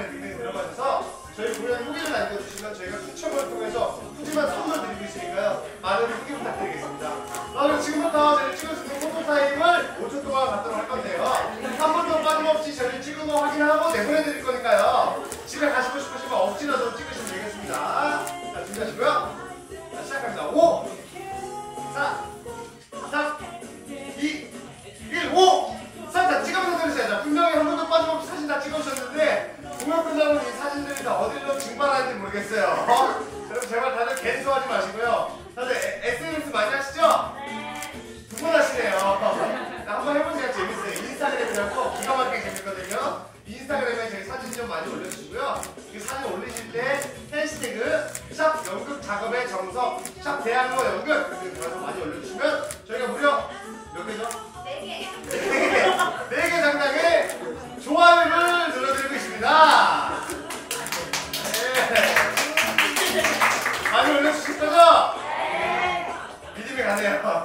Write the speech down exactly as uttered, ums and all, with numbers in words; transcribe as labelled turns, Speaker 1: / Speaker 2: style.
Speaker 1: 여러분의 닉네임 들어가셔서 저희 공연 후기를 남겨주시면 저희가 추첨을 통해서 푸짐한 선물 드리고 있으니까요. 많은 후기 부탁드리겠습니다. 아, 그럼 지금부터 저희 찍을 수 있는 포토 타임을 오 초 동안 갖도록 할 건데요. 한 번도 빠짐없이 저희 찍은 거 확인하고 내보내드릴 거니까요. 집에 가시고 싶으시면 억지라도 찍으시면 되겠습니다. 자, 준비하시고요. 자, 시작합니다. 오, 사, 삼, 이, 일, 오! 삼, 다 찍으면서 들으세요. 자, 분명히 한 번도 빠짐없이 사진 다 찍으셨는데 공연 끝나면 이 사진들이 다 어디로 증발하는지 모르겠어요. 여러분 제발 다들 갠소하지 마시고요. 다들 에스엔에스 많이 하시죠? 두 번 하시네요. 한번 해보세요. 재밌어요. 인스타그램이랑 꼭 기가 막히게 재밌거든요. 인스타그램에 저희 사진 좀 많이 올려주시고요. 이 사진 올리실 때 해시태그 샵 연극 작업의 정석 샵 대학로 연극 이렇게 들어가서 많이 올려주시면 저희가 무려 몇 개죠?
Speaker 2: 네 개.
Speaker 1: 네 개! 네 개 장당에 좋아요를 눌러드리고 있습니다. 네. 많이 올려주실 거죠?
Speaker 2: 네.
Speaker 1: 믿음이 가네요.